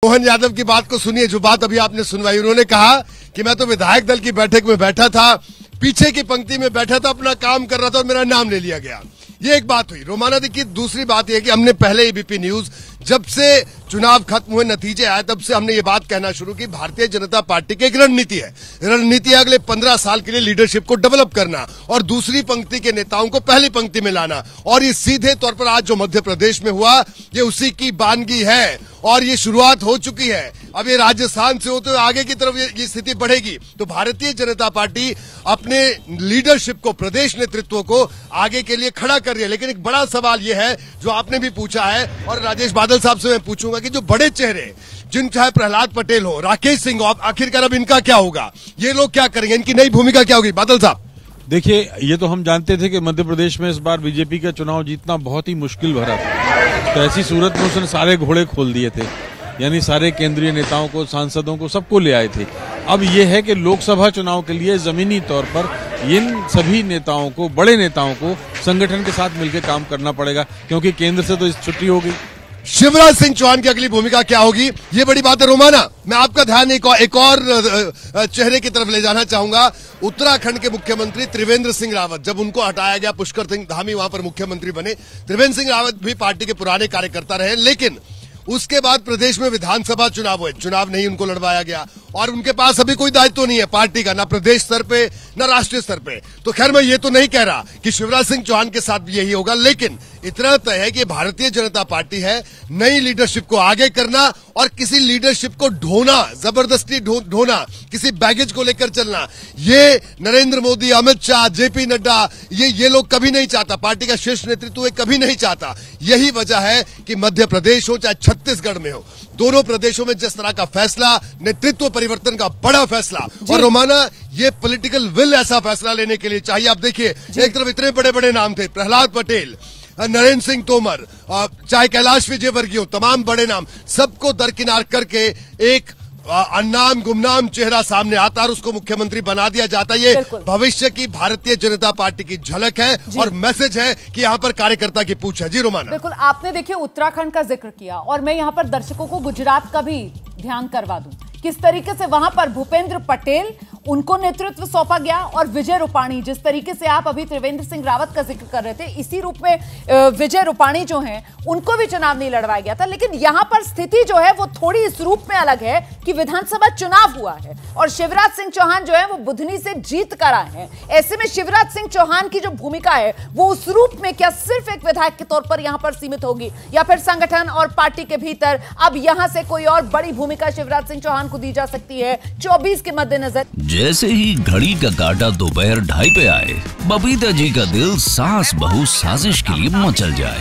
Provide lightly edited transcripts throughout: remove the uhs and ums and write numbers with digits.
मोहन यादव की बात को सुनिए, जो बात अभी आपने सुनवाई। उन्होंने कहा कि मैं तो विधायक दल की बैठक में बैठा था, पीछे की पंक्ति में बैठा था, अपना काम कर रहा था और मेरा नाम ले लिया गया। ये एक बात हुई। रोमाना देखिए, दूसरी बात यह कि हमने पहले एबीपी न्यूज जब से चुनाव खत्म हुए, नतीजे आए, तब से हमने ये बात कहना शुरू की, भारतीय जनता पार्टी की एक रणनीति है। रणनीति है अगले 15 साल के लिए लीडरशिप को डेवलप करना और दूसरी पंक्ति के नेताओं को पहली पंक्ति में लाना। और ये सीधे तौर पर आज जो मध्य प्रदेश में हुआ, ये उसी की बानगी है और ये शुरुआत हो चुकी है। अब ये राजस्थान से होते हुए आगे की तरफ ये स्थिति बढ़ेगी। तो भारतीय जनता पार्टी अपने लीडरशिप को, प्रदेश नेतृत्व को आगे के लिए खड़ा कर रही है। लेकिन एक बड़ा सवाल ये है जो आपने भी पूछा है और राजेश बादल साहब से मैं पूछूंगा कि जो बड़े चेहरे, जिन चाहे प्रहलाद पटेल हो, राकेश सिंह हो, आखिरकार अब इनका क्या होगा? ये लोग क्या करेंगे? इनकी नई भूमिका क्या होगी? बादल साहब देखिए, ये तो हम जानते थे कि मध्य प्रदेश में इस बार बीजेपी का चुनाव जीतना बहुत ही मुश्किल भरा था। तो ऐसी सूरत में उसने सारे घोड़े खोल दिए थे, यानी सारे केंद्रीय नेताओं को, सांसदों को, सबको ले आए थे। अब ये है कि लोकसभा चुनाव के लिए जमीनी तौर पर इन सभी नेताओं को, बड़े नेताओं को संगठन के साथ मिलकर काम करना पड़ेगा, क्योंकि केंद्र से तो छुट्टी हो गई। शिवराज सिंह चौहान की अगली भूमिका क्या होगी, ये बड़ी बात है। रोमाना, मैं आपका ध्यान एक और चेहरे की तरफ ले जाना चाहूंगा। उत्तराखंड के मुख्यमंत्री त्रिवेंद्र सिंह रावत, जब उनको हटाया गया, पुष्कर सिंह धामी वहां पर मुख्यमंत्री बने। त्रिवेंद्र सिंह रावत भी पार्टी के पुराने कार्यकर्ता रहे, लेकिन उसके बाद प्रदेश में विधानसभा चुनाव हुए, चुनाव नहीं उनको लड़वाया गया और उनके पास अभी कोई दायित्व नहीं है पार्टी का, ना प्रदेश स्तर पे ना राष्ट्रीय स्तर पे। तो खैर, मैं ये तो नहीं कह रहा कि शिवराज सिंह चौहान के साथ भी यही होगा, लेकिन इतना तय है कि भारतीय जनता पार्टी है नई लीडरशिप को आगे करना और किसी लीडरशिप को ढोना, जबरदस्ती ढोना, किसी बैगेज को लेकर चलना, ये नरेंद्र मोदी, अमित शाह, जेपी नड्डा, ये लोग कभी नहीं चाहता। पार्टी का शीर्ष नेतृत्व कभी नहीं चाहता। यही वजह है कि मध्य प्रदेश हो चाहे छत्तीसगढ़ में हो, दोनों प्रदेशों में जिस तरह का फैसला, नेतृत्व परिवर्तन का बड़ा फैसला, और रोमाना ये पॉलिटिकल विल ऐसा फैसला लेने के लिए चाहिए। आप देखिए, एक तरफ इतने बड़े बड़े नाम थे, प्रहलाद पटेल, नरेंद्र सिंह तोमर, चाहे कैलाश विजयवर्गीय हो, तमाम बड़े नाम, सबको दरकिनार करके एक अनाम गुमनाम चेहरा सामने आता और उसको मुख्यमंत्री बना दिया जाता। ये भविष्य की भारतीय जनता पार्टी की झलक है और मैसेज है कि यहाँ पर कार्यकर्ता की पूछ है। जी रोमाना, बिल्कुल। आपने देखिए उत्तराखंड का जिक्र किया और मैं यहाँ पर दर्शकों को गुजरात का भी ध्यान करवा दूं, किस तरीके से वहां पर भूपेंद्र पटेल, उनको नेतृत्व सौंपा गया, और विजय रूपाणी, जिस तरीके से आप अभी त्रिवेंद्र सिंह रावत का जिक्र कर रहे थे, इसी रूप में विजय रूपाणी जो हैं उनको भी चुनाव नहीं लड़वाया गया था। लेकिन यहां पर स्थिति जो है वो थोड़ी इस रूप में अलग है कि विधानसभा चुनाव हुआ है और शिवराज सिंह चौहान जो है वो बुधनी से जीत कर आए हैं। ऐसे में शिवराज सिंह चौहान की जो भूमिका है वो उस रूप में क्या सिर्फ एक विधायक के तौर पर यहां पर सीमित होगी, या फिर संगठन और पार्टी के भीतर अब यहां से कोई और बड़ी भूमिका शिवराज सिंह चौहान को दी जा सकती है 24 के मद्देनजर? जैसे ही घड़ी का काटा दोपहर 2:30 पे आए, बबीता जी का दिल सास बहू साजिश के लिए मचल जाए।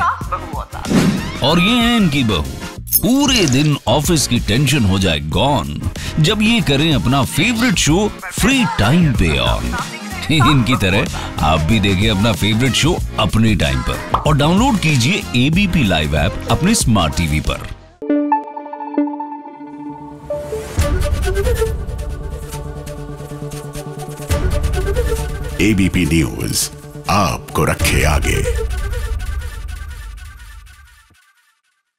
और ये है इनकी बहू, पूरे दिन ऑफिस की टेंशन हो जाए गॉन जब ये करें अपना फेवरेट शो फ्री टाइम पे ऑन। इनकी तरह आप भी देखें अपना फेवरेट शो अपने टाइम पर और डाउनलोड कीजिए एबीपी लाइव ऐप अपने स्मार्ट टीवी पर। एबीपी न्यूज आपको रखे आगे।